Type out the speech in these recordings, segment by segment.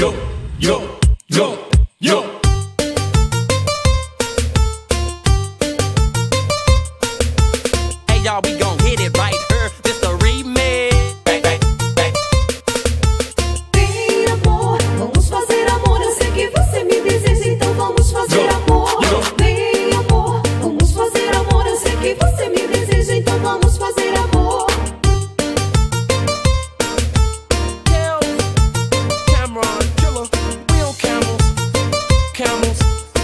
yo, yo, yo, yo. Hey y'all, we gon' hit it right here. This the remix. Bang, bang, bang. Vem amor, vamos fazer amor. Eu sei que você me deseja, então vamos fazer amor. Vem amor, vamos fazer amor. Eu sei que você me deseja, então vamos fazer amor. Cameron, killer, we on camels.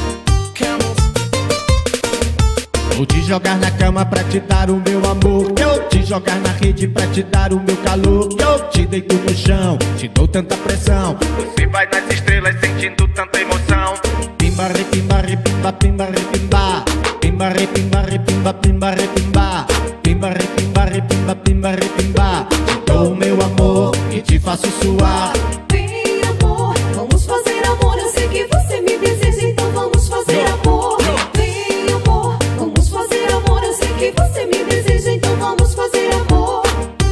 Vou te jogar na cama pra te dar o meu amor. Eu te jogar na rede pra te dar o meu calor. Eu te deito no chão, te dou tanta pressão. Você vai nas estrelas sentindo tanta emoção. Pimba, repimba, repimba, pimba, repimba. Pimba, repimba, repimba, pimba, repimba. Pimba, repimba, repimba, pimba, repimba. Te dou o meu amor e te faço suar. Vem amor, vamos fazer amor. Eu sei que você me deseja, então vamos fazer amor. Vem amor, vamos fazer amor. Eu sei que você me deseja, então vamos fazer amor.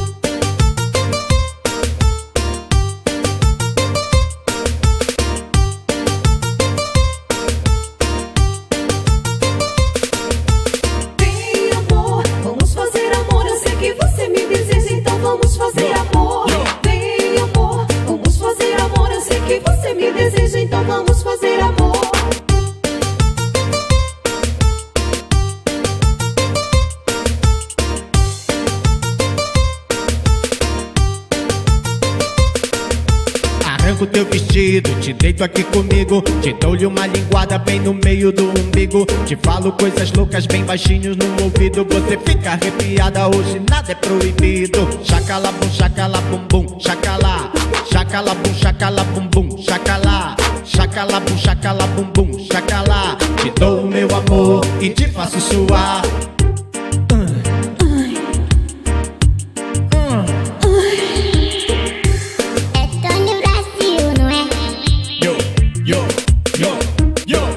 Vem amor, vamos fazer amor. Eu sei que você me deseja, então vamos fazer amor. Vem amor, vamos fazer amor. Eu sei que você me deseja, então vamos fazer amor. Arranco teu vestido, te deito aqui comigo. Te dou-lhe uma linguada bem no meio do umbigo. Te falo coisas loucas bem baixinhos no ouvido. Você fica arrepiada, hoje nada é proibido. Chacala bum, chacala bum bum, chacala. Chacala bum, chacala bum bum, chacala. Chacala bum, chacala bum bum, chacala. Te dou o meu amor e te faço suar. É Tony Brasil, não é? Yo, yo, yo, yo.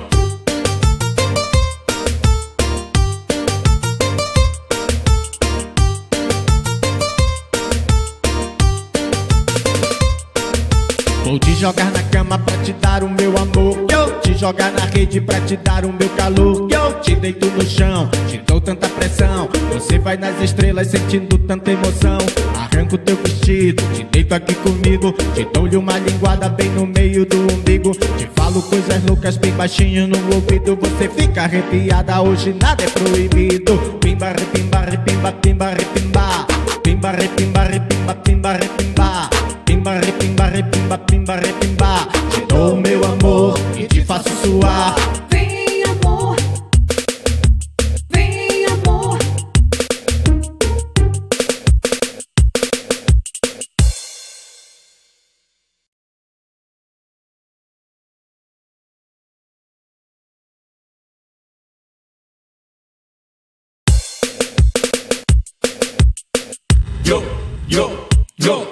Vou te jogar na cama pra te dar o meu amor. Eu te jogar na rede pra te dar o meu calor. Eu te deito no chão, te dou tanta pressão. Você vai nas estrelas sentindo tanta emoção. Arranco teu vestido, te deito aqui comigo. Te dou-lhe uma linguada bem no meio do umbigo. Te falo coisas loucas bem baixinho no ouvido. Você fica arrepiada, hoje nada é proibido. Pimba, repimba, repimba, pimba, repimba. Pimba, repimba, repimba, pimba, repimba. Pimba, repimba, repimba, pimba, repimba. Te dou o meu amor e te faço suar. Vem amor, vem amor. Yo, yo, yo.